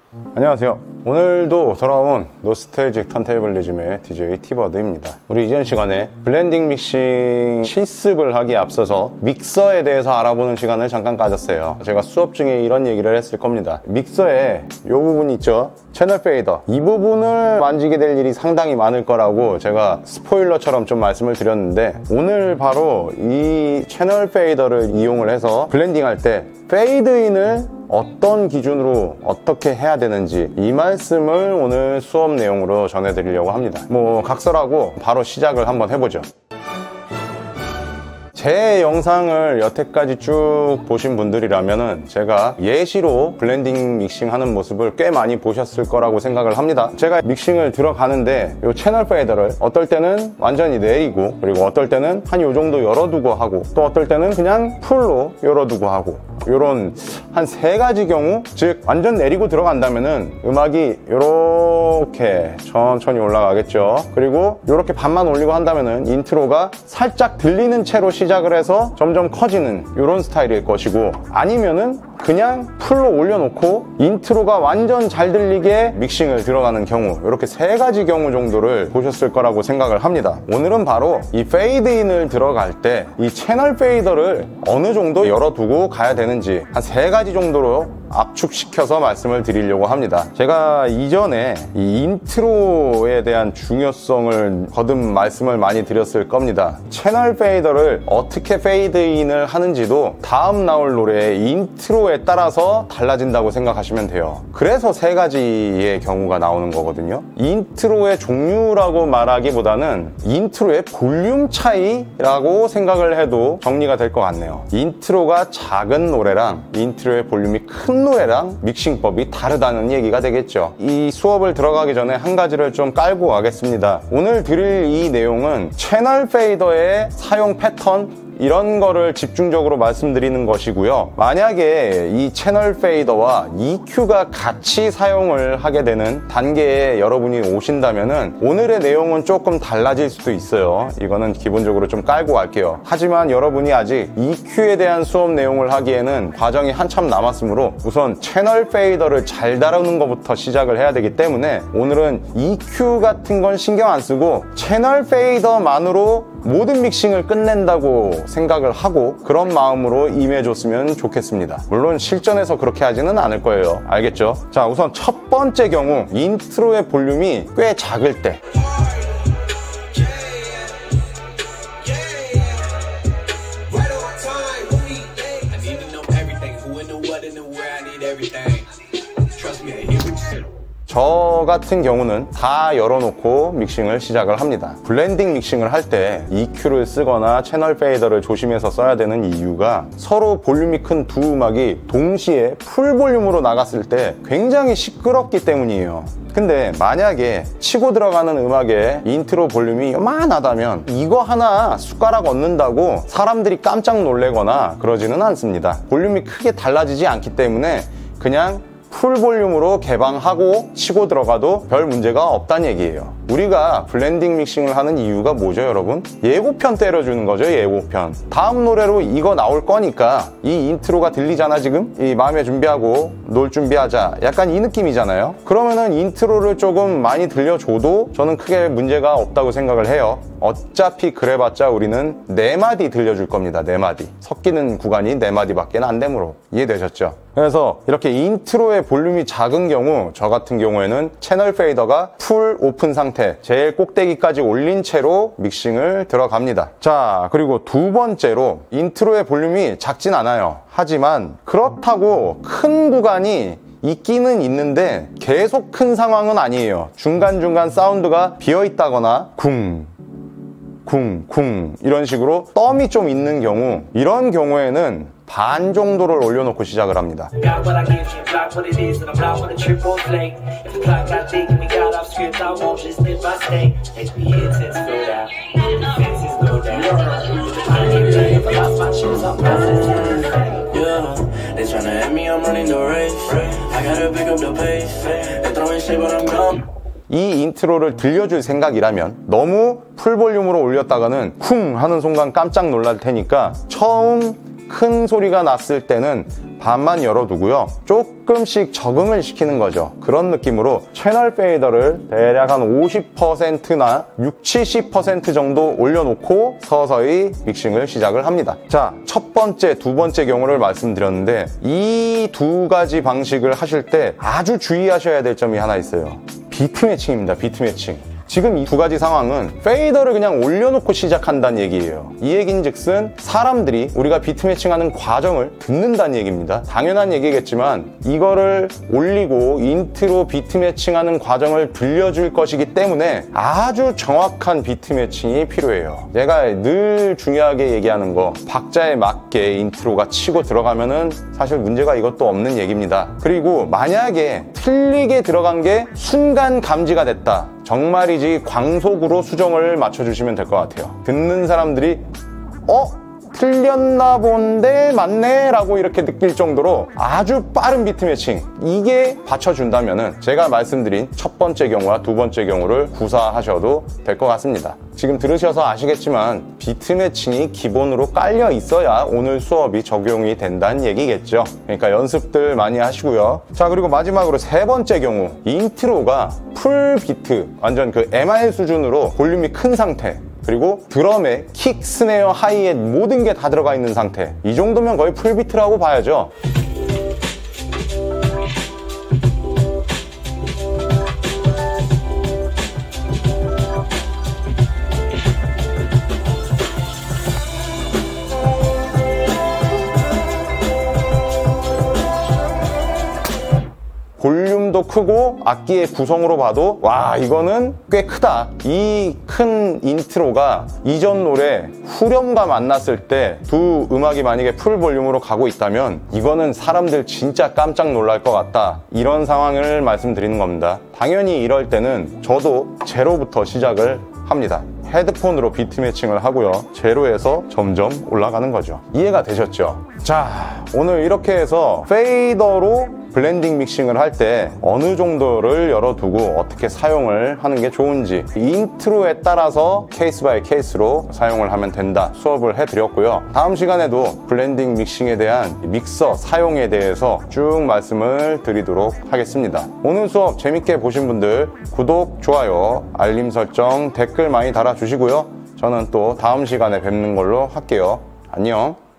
안녕하세요. 오늘도 돌아온 노스텔직 턴테이블리즘의 DJ 티버드입니다. 우리 이전 시간에 블렌딩 믹싱 실습을 하기에 앞서서 믹서에 대해서 알아보는 시간을 잠깐 가졌어요. 제가 수업 중에 이런 얘기를 했을 겁니다. 믹서에 이 부분 있죠? 채널 페이더, 이 부분을 만지게 될 일이 상당히 많을 거라고 제가 스포일러처럼 좀 말씀을 드렸는데, 오늘 바로 이 채널 페이더를 이용을 해서 블렌딩 할 때 페이드인을 어떤 기준으로 어떻게 해야 되는지, 이 말씀을 오늘 수업 내용으로 전해드리려고 합니다. 각설하고 바로 시작을 한번 해보죠. 제 영상을 여태까지 쭉 보신 분들이라면은 제가 예시로 블렌딩 믹싱 하는 모습을 꽤 많이 보셨을 거라고 생각을 합니다. 제가 믹싱을 들어가는데 이 채널 페이더를 어떨 때는 완전히 내리고, 그리고 어떨 때는 한 요 정도 열어두고 하고, 또 어떨 때는 그냥 풀로 열어두고 하고, 요런 한 3가지 경우, 즉 완전 내리고 들어간다면은 음악이 요렇게 천천히 올라가겠죠. 그리고 요렇게 반만 올리고 한다면은 인트로가 살짝 들리는 채로 시작을 해서 점점 커지는 요런 스타일일 것이고, 아니면은 그냥 풀로 올려놓고 인트로가 완전 잘 들리게 믹싱을 들어가는 경우, 이렇게 3가지 경우 정도를 보셨을 거라고 생각을 합니다. 오늘은 바로 이 페이드인을 들어갈 때 이 채널 페이더를 어느 정도 열어두고 가야 되는지 한 3가지 정도로 압축시켜서 말씀을 드리려고 합니다. 제가 이전에 이 인트로에 대한 중요성을 거듭 말씀을 많이 드렸을 겁니다. 채널 페이더를 어떻게 페이드인을 하는지도 다음 나올 노래의 인트로에 따라서 달라진다고 생각하시면 돼요. 그래서 3가지의 경우가 나오는 거거든요. 인트로의 종류라고 말하기보다는 인트로의 볼륨 차이라고 생각을 해도 정리가 될 것 같네요. 인트로가 작은 노래랑 인트로의 볼륨이 큰 노래랑 믹싱법이 다르다는 얘기가 되겠죠. 이 수업을 들어가기 전에 한 가지를 좀 깔고 가겠습니다. 오늘 드릴 이 내용은 채널 페이더의 사용 패턴, 이런 거를 집중적으로 말씀드리는 것이고요. 만약에 이 채널 페이더와 EQ가 같이 사용을 하게 되는 단계에 여러분이 오신다면은 오늘의 내용은 조금 달라질 수도 있어요. 이거는 기본적으로 좀 깔고 갈게요. 하지만 여러분이 아직 EQ에 대한 수업 내용을 하기에는 과정이 한참 남았으므로 우선 채널 페이더를 잘 다루는 것부터 시작을 해야 되기 때문에 오늘은 EQ 같은 건 신경 안 쓰고 채널 페이더만으로 모든 믹싱을 끝낸다고 생각을 하고 그런 마음으로 임해줬으면 좋겠습니다. 물론 실전에서 그렇게 하지는 않을 거예요. 알겠죠? 자, 우선 첫 번째 경우, 인트로의 볼륨이 꽤 작을 때, 저 같은 경우는 다 열어놓고 믹싱을 시작을 합니다. 블렌딩 믹싱을 할 때 EQ를 쓰거나 채널 페이더를 조심해서 써야 되는 이유가 서로 볼륨이 큰 두 음악이 동시에 풀 볼륨으로 나갔을 때 굉장히 시끄럽기 때문이에요. 근데 만약에 치고 들어가는 음악의 인트로 볼륨이 요만하다면 이거 하나 숟가락 얹는다고 사람들이 깜짝 놀래거나 그러지는 않습니다. 볼륨이 크게 달라지지 않기 때문에 그냥 풀 볼륨으로 개방하고 치고 들어가도 별 문제가 없다는 얘기예요. 우리가 블렌딩 믹싱을 하는 이유가 뭐죠, 여러분? 예고편 때려주는 거죠, 예고편. 다음 노래로 이거 나올 거니까 이 인트로가 들리잖아, 지금? 이 마음의 준비하고 놀 준비하자. 약간 이 느낌이잖아요. 그러면은 인트로를 조금 많이 들려줘도 저는 크게 문제가 없다고 생각을 해요. 어차피 그래봤자 우리는 4마디 들려줄 겁니다. 4마디. 섞이는 구간이 4마디밖에 안 되므로. 이해되셨죠? 그래서 이렇게 인트로의 볼륨이 작은 경우, 저 같은 경우에는 채널 페이더가 풀 오픈 상태, 제일 꼭대기까지 올린 채로 믹싱을 들어갑니다. 자, 그리고 두 번째로 인트로의 볼륨이 작진 않아요. 하지만 그렇다고 큰 구간이 있기는 있는데 계속 큰 상황은 아니에요. 중간중간 사운드가 비어있다거나 쿵 이런 식으로 덤이 좀 있는 경우, 이런 경우에는 반 정도를 올려놓고 시작을 합니다. 이 인트로를 들려줄 생각이라면 너무 풀볼륨으로 올렸다가는 쿵 하는 순간 깜짝 놀랄 테니까 처음 큰 소리가 났을 때는 반만 열어두고요. 조금씩 적응을 시키는 거죠. 그런 느낌으로 채널 페이더를 대략 한 50%나 60, 70% 정도 올려놓고 서서히 믹싱을 시작을 합니다. 자, 첫 번째, 두 번째 경우를 말씀드렸는데 이 두 가지 방식을 하실 때 아주 주의하셔야 될 점이 하나 있어요. 비트 매칭입니다. 비트 매칭. 지금 이 두 가지 상황은 페이더를 그냥 올려놓고 시작한다는 얘기예요. 이 얘기인즉슨 사람들이 우리가 비트 매칭하는 과정을 듣는다는 얘기입니다. 당연한 얘기겠지만 이거를 올리고 인트로 비트 매칭하는 과정을 들려줄 것이기 때문에 아주 정확한 비트 매칭이 필요해요. 제가 늘 중요하게 얘기하는 거, 박자에 맞게 인트로가 치고 들어가면은 사실 문제가 이것도 없는 얘기입니다. 그리고 만약에 틀리게 들어간 게 순간 감지가 됐다. 정말이지 광속으로 수정을 맞춰주시면 될 것 같아요. 듣는 사람들이 틀렸나 본데 맞네 라고 이렇게 느낄 정도로 아주 빠른 비트 매칭, 이게 받쳐준다면은 제가 말씀드린 첫 번째 경우와 두 번째 경우를 구사하셔도 될 것 같습니다. 지금 들으셔서 아시겠지만 비트 매칭이 기본으로 깔려 있어야 오늘 수업이 적용이 된다는 얘기겠죠. 그러니까 연습들 많이 하시고요. 자, 그리고 마지막으로 세 번째 경우, 인트로가 풀 비트, 완전 그 MR 수준으로 볼륨이 큰 상태, 그리고 드럼에 킥, 스네어, 하이햇 모든 게 다 들어가 있는 상태, 이 정도면 거의 풀비트라고 봐야죠. 볼륨도 크고 악기의 구성으로 봐도 와, 이거는 꽤 크다. 이 큰 인트로가 이전 노래 후렴과 만났을 때 두 음악이 만약에 풀 볼륨으로 가고 있다면 이거는 사람들 진짜 깜짝 놀랄 것 같다. 이런 상황을 말씀드리는 겁니다. 당연히 이럴 때는 저도 제로부터 시작을 합니다. 헤드폰으로 비트 매칭을 하고요. 제로에서 점점 올라가는 거죠. 이해가 되셨죠? 자, 오늘 이렇게 해서 페이더로 블렌딩 믹싱을 할 때 어느 정도를 열어두고 어떻게 사용을 하는 게 좋은지, 인트로에 따라서 케이스 바이 케이스로 사용을 하면 된다 수업을 해드렸고요. 다음 시간에도 블렌딩 믹싱에 대한 믹서 사용에 대해서 쭉 말씀을 드리도록 하겠습니다. 오늘 수업 재밌게 보신 분들 구독, 좋아요, 알림 설정, 댓글 많이 달아주시고요. 저는 또 다음 시간에 뵙는 걸로 할게요. 안녕.